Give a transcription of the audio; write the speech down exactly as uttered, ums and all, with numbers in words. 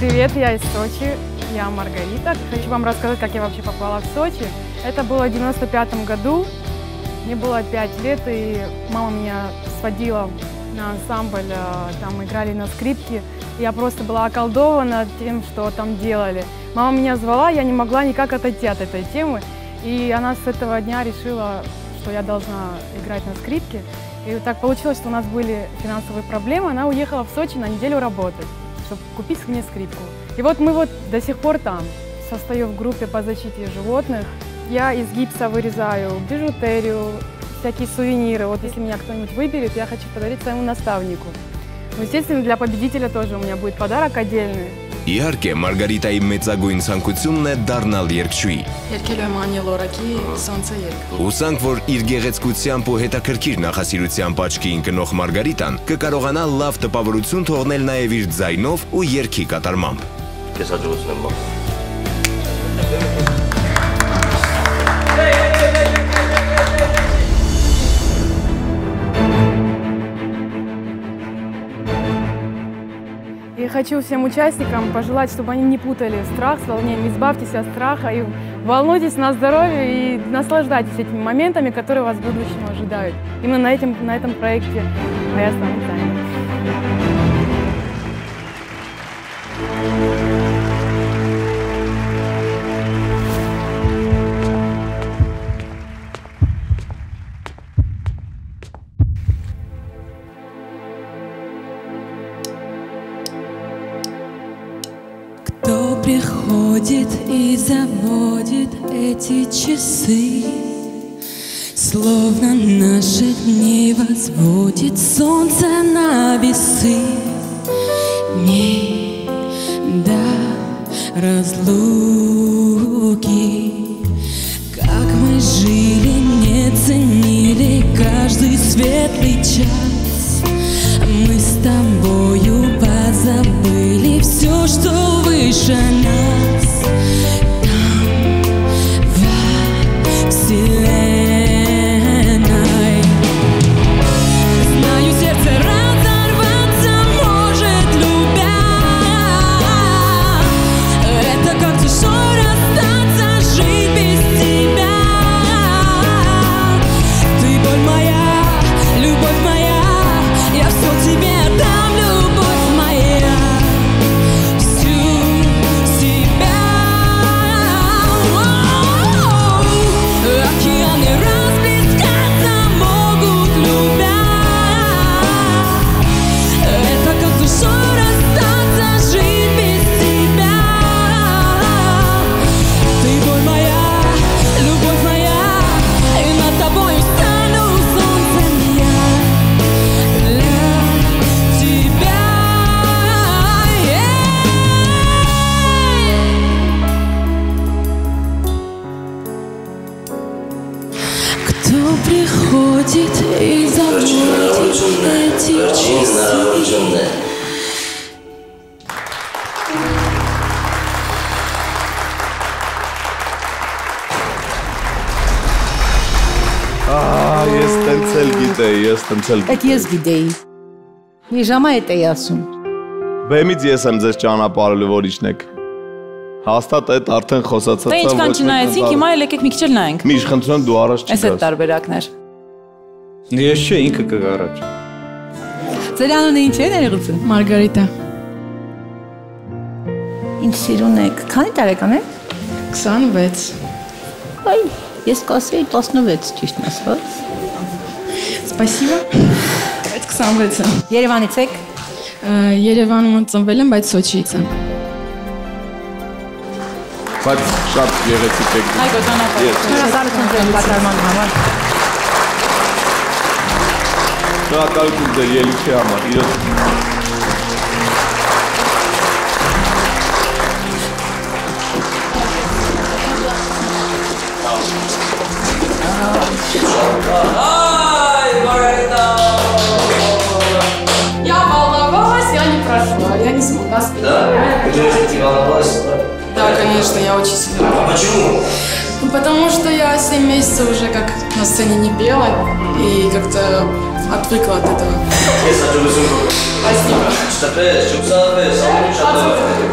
Привет, я из Сочи, я Маргарита. Хочу вам рассказать, как я вообще попала в Сочи. Это было в девяносто пятом году, мне было пять лет, и мама меня сводила на ансамбль, там играли на скрипке. Я просто была околдована тем, что там делали. Мама меня звала, я не могла никак отойти от этой темы. И она с этого дня решила, что я должна играть на скрипке. И так получилось, что у нас были финансовые проблемы. Она уехала в Сочи на неделю работать, чтобы купить мне скрипку. И вот мы вот до сих пор там. Состою в группе по защите животных. Я из гипса вырезаю бижутерию, всякие сувениры. Вот если меня кто-нибудь выберет, я хочу подарить своему наставнику. Ну, естественно, для победителя тоже у меня будет подарок отдельный. Իհարկե, Մարգարիտայի մեծագույն ցանկությունն է դառնալ երգչուհի։ Երգել եմ Անիել Օրակի Սանցե երգը։ Հուսանք, որ իր գեղեցկությամբ ու հետաքրքիր նախասիրությամբ աչքի ընկնող Մարգարիտան կկարողանա լավ տպավորություն թողնել նաև իր ձայնով ու երգի կատարմամբ։ Քեզ հաջողություն եմ մաղ։ Я хочу всем участникам пожелать, чтобы они не путали страх с волнением. Избавьтесь от страха и волнуйтесь на здоровье и наслаждайтесь этими моментами, которые вас в будущем ожидают. Именно на этом, на этом проекте «Моя стану тайной». Кто приходит и заводит эти часы, словно наши дни возводит солнце на весы. Не до разлуки, как мы жили, не ценили каждый светлый час. Мы с тобою позабыли все, что выше нас. Там, во вселенной. Знаю, сердце разорваться может, любя. Это как тяжело расстаться, жить без тебя. Ты боль моя, любовь моя, я все тебе отдам, любовь моя, всю себя. Океаны расплескаться могут, любя. Это как тяжело расстаться, жить без тебя. Ты боль моя, любовь моя, и над тобою стану солнцем я. Кто приходит и заводит эти часы? Ահա, ես տենց էլ գիտեի, ես տենց էլ Այդ ես գիտեի։ Մի ժամա էդ էի ասում։ Բեմից ես եմ ձեզ ճանապարհելու, որ իջնեք։ Հաստատ այդ արդեն խոսացած Դե ինչքան չնայեցինք, հիմա էլ եկեք մի քիչ էլ նայենք։ Միշ խնդրում դու առաջ Այս այդ տարբերակներ։ Ես չէ, ինքը կգա առաջ։ Ձեր անունը ինչ է ներողություն։ Մարգարիտա։ Ինչ սիրուն եք։ Քանի տարեկան եք։ քսանվեց։ Այ, ես կասեի տասնվեց, ճիշտ ասած։ Սպասիբա։ Այդ քսանվեց է։ Երևանից եք։ Երևանում ծնվել եմ, բայց Սոչիից եմ։ Բայց շատ գեղեցիկ եք։ Այգո ճանապարհ։ Շնորհակալություն ձեր պատրաստման համար։ Շնորհակալություն ձեր ելույթի համար։ Իրոք Ай, Маргарита! Я волновалась, я не прошла, я не смогла спеть. Да? Ты волновалась? Да, конечно, я очень сильно. А почему? Ну, потому что я семь месяцев уже как на сцене не пела и как-то отвыкла от этого. Спасибо. Спасибо. Что ты, что ты,